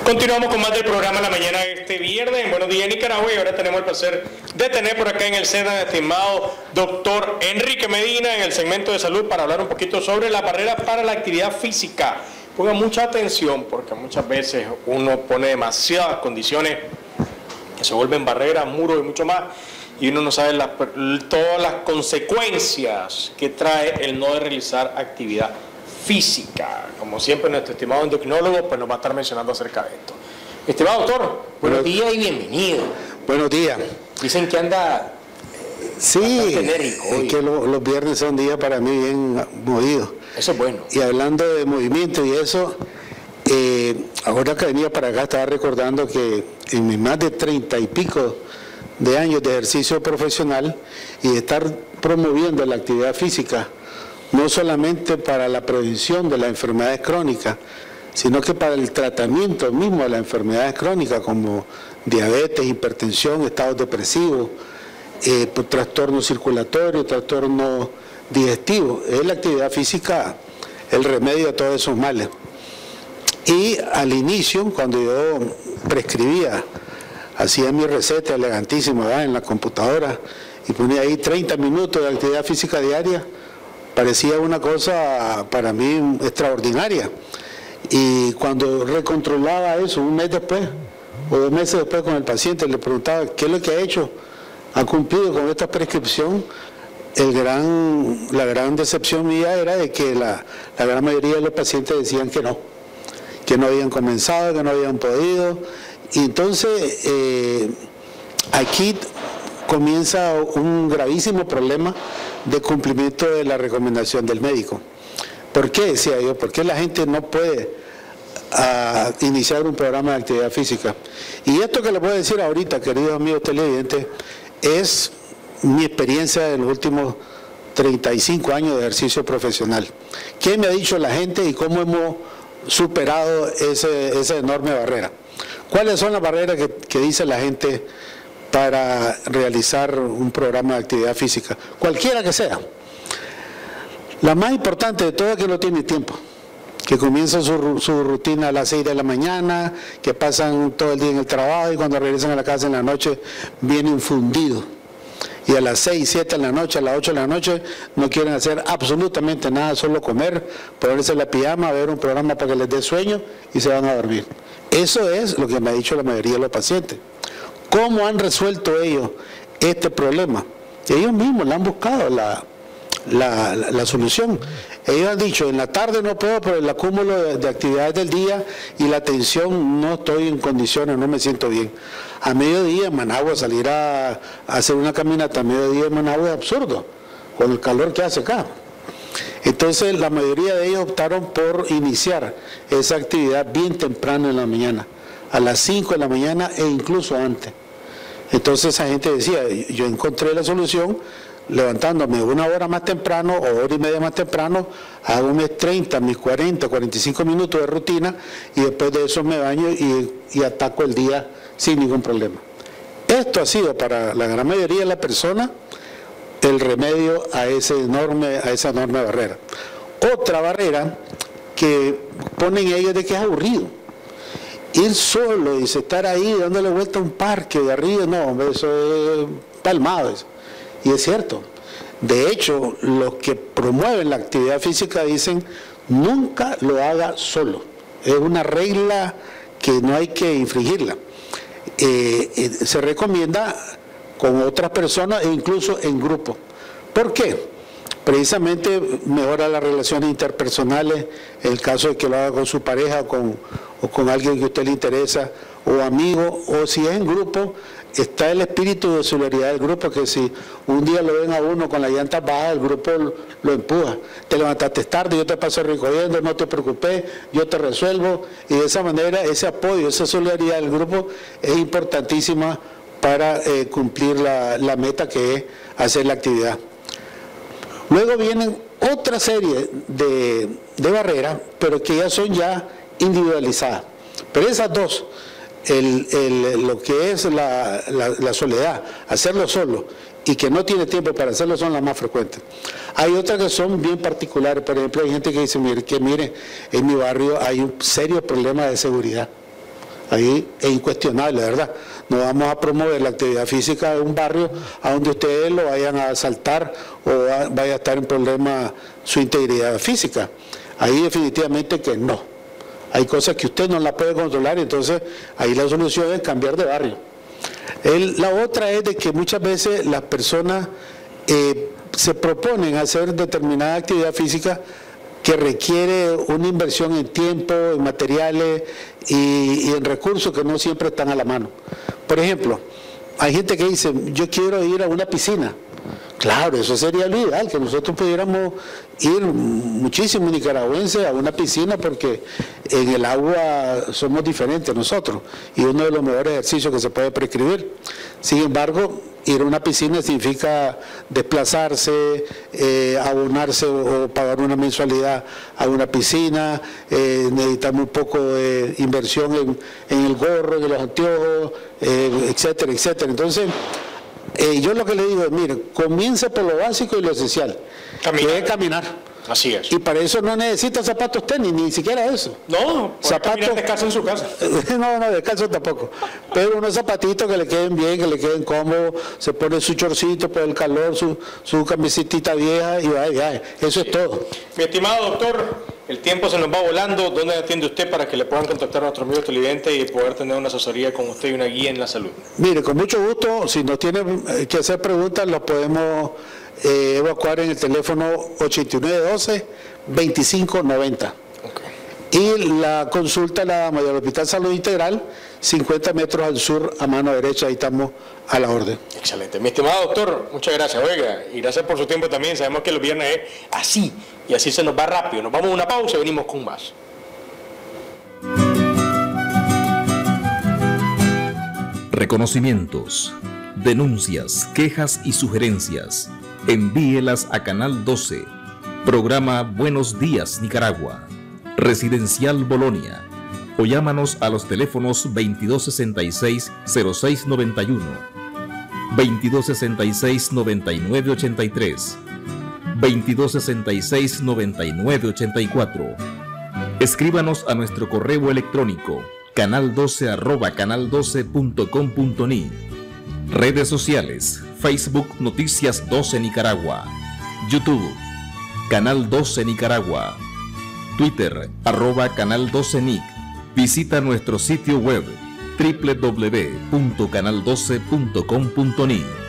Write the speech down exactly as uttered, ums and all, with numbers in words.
Continuamos con más del programa La Mañana este viernes en Buenos Días Nicaragua, y ahora tenemos el placer de tener por acá en el SENA al estimado doctor Enrique Medina en el segmento de salud para hablar un poquito sobre las barreras para la actividad física. Ponga mucha atención porque muchas veces uno pone demasiadas condiciones que se vuelven barreras, muros y mucho más, y uno no sabe las, todas las consecuencias que trae el no de realizar actividad física. Como siempre, nuestro estimado endocrinólogo pues nos va a estar mencionando acerca de esto. Estimado doctor, buenos días y bienvenido. Buenos días. Dicen que anda sí, es que lo, los viernes son días para mí bien movidos. Eso es bueno. Y hablando de movimiento y eso, eh, ahora que venía para acá estaba recordando que en mis más de treinta y pico de años de ejercicio profesional y de estar promoviendo la actividad física, no solamente para la prevención de las enfermedades crónicas, sino que para el tratamiento mismo de las enfermedades crónicas como diabetes, hipertensión, estados depresivos, eh, trastornos circulatorios, trastornos digestivos. Es la actividad física el remedio a todos esos males. Y al inicio, cuando yo prescribía, hacía mi receta elegantísima ¿verdad? en la computadora y ponía ahí treinta minutos de actividad física diaria, parecía una cosa para mí extraordinaria. Y cuando recontrolaba eso un mes después o dos meses después con el paciente, le preguntaba qué es lo que ha hecho, ha cumplido con esta prescripción, el gran, la gran decepción mía era de que la, la gran mayoría de los pacientes decían que no, que no habían comenzado, que no habían podido. Y entonces eh, aquí comienza un gravísimo problema de cumplimiento de la recomendación del médico. ¿Por qué, decía yo? ¿Por qué la gente no puede a, iniciar un programa de actividad física? Y esto que les voy a decir ahorita, queridos amigos televidentes, es mi experiencia de los últimos treinta y cinco años de ejercicio profesional. ¿Qué me ha dicho la gente y cómo hemos superado ese, esa enorme barrera? ¿Cuáles son las barreras que, que dice la gente para realizar un programa de actividad física? Cualquiera que sea. La más importante de todas es que no tiene tiempo, que comienza su, su rutina a las seis de la mañana, que pasan todo el día en el trabajo y cuando regresan a la casa en la noche vienen fundidos. Y a las seis, siete de la noche, a las ocho de la noche no quieren hacer absolutamente nada, solo comer, ponerse la pijama, ver un programa para que les dé sueño y se van a dormir. Eso es lo que me ha dicho la mayoría de los pacientes. ¿Cómo han resuelto ellos este problema? Ellos mismos le han buscado la, la, la, la solución. Ellos han dicho, en la tarde no puedo por el acúmulo de, de actividades del día y la tensión, no estoy en condiciones, no me siento bien. A mediodía en Managua, salir a, a hacer una caminata a mediodía en Managua es absurdo, con el calor que hace acá. Entonces la mayoría de ellos optaron por iniciar esa actividad bien temprano en la mañana, a las cinco de la mañana e incluso antes. Entonces esa gente decía, yo encontré la solución levantándome una hora más temprano o hora y media más temprano, hago mis treinta, mis cuarenta, cuarenta y cinco minutos de rutina y después de eso me baño y, y ataco el día sin ningún problema. Esto ha sido para la gran mayoría de las personas el remedio a, ese enorme, a esa enorme barrera. Otra barrera que ponen ellos de que es aburrido. Ir solo y estar ahí dándole vuelta a un parque de arriba, no, eso es palmado eso. Y es cierto. De hecho, los que promueven la actividad física dicen, nunca lo haga solo. Es una regla que no hay que infringirla. Eh, eh, se recomienda con otras personas e incluso en grupo. ¿Por qué? Precisamente mejora las relaciones interpersonales, en el caso de que lo haga con su pareja con, o con alguien que a usted le interesa, o amigo, o si es en grupo, está el espíritu de solidaridad del grupo, que si un día lo ven a uno con la llanta baja, el grupo lo, lo empuja. Te levantaste tarde, yo te paso recogiendo, no te preocupes, yo te resuelvo, y de esa manera ese apoyo, esa solidaridad del grupo es importantísima para eh, cumplir la, la meta que es hacer la actividad. Luego vienen otra serie de, de barreras, pero que ya son ya individualizadas. Pero esas dos, el, el, lo que es la, la, la soledad, hacerlo solo, y que no tiene tiempo para hacerlo, son las más frecuentes. Hay otras que son bien particulares. Por ejemplo, hay gente que dice, mire, que mire, en mi barrio hay un serio problema de seguridad. Ahí es incuestionable, ¿verdad? No vamos a promover la actividad física de un barrio a donde ustedes lo vayan a asaltar o vaya a estar en problema su integridad física. Ahí definitivamente que no. Hay cosas que usted no las puede controlar, entonces ahí la solución es cambiar de barrio. El, la otra es de que muchas veces las personas eh, se proponen hacer determinada actividad física que requiere una inversión en tiempo, en materiales y, y en recursos que no siempre están a la mano. Por ejemplo, hay gente que dice, yo quiero ir a una piscina. Claro, eso sería lo ideal, que nosotros pudiéramos ir muchísimos nicaragüenses a una piscina porque en el agua somos diferentes nosotros y uno de los mejores ejercicios que se puede prescribir. Sin embargo, ir a una piscina significa desplazarse, eh, abonarse o, o pagar una mensualidad a una piscina, eh, necesitamos un poco de inversión en, en el gorro, en los anteojos, eh, etcétera, etcétera. Entonces, Eh, yo lo que le digo es, mire, comience por lo básico y lo esencial, caminar. que es caminar. Así es. Y para eso no necesita zapatos tenis, ni siquiera eso. No, zapatos descalzo en su casa. No, no, descalzo tampoco. Pero unos zapatitos que le queden bien, que le queden cómodos, se pone su chorcito por el calor, su, su camisetita vieja y vaya, vaya. Eso sí. es todo. Mi estimado doctor, el tiempo se nos va volando. ¿Dónde atiende usted para que le puedan contactar a nuestros amigos televidentes y poder tener una asesoría con usted y una guía en la salud? Mire, con mucho gusto, si nos tiene que hacer preguntas, los podemos eh, evacuar en el teléfono ochenta y nueve doce, veinticinco noventa. Okay. Y la consulta la damos del Hospital Salud Integral, cincuenta metros al sur, a mano derecha, ahí estamos a la orden. Excelente. Mi estimado doctor, muchas gracias. Oiga, y gracias por su tiempo también. Sabemos que los viernes es así, y así se nos va rápido. Nos vamos a una pausa y venimos con más. Reconocimientos, denuncias, quejas y sugerencias. Envíelas a Canal doce, programa Buenos Días Nicaragua, Residencial Bolonia, o llámanos a los teléfonos veintidós sesenta y seis, cero seis noventa y uno, veintidós sesenta y seis, noventa y nueve ochenta y tres, veintidós sesenta y seis, noventa y nueve ochenta y cuatro. Escríbanos a nuestro correo electrónico canal doce arroba canal doce punto com punto ni. Redes sociales: Facebook Noticias doce Nicaragua, YouTube Canal doce Nicaragua, Twitter arroba Canal doce Nic. Visita nuestro sitio web doble u doble u doble u punto canal doce punto com punto ni.